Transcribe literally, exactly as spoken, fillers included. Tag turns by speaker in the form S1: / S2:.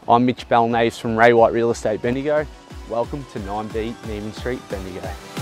S1: I'm Mitch Balnaves from Ray White Real Estate Bendigo. Welcome to nine B Neimann Street, Bendigo.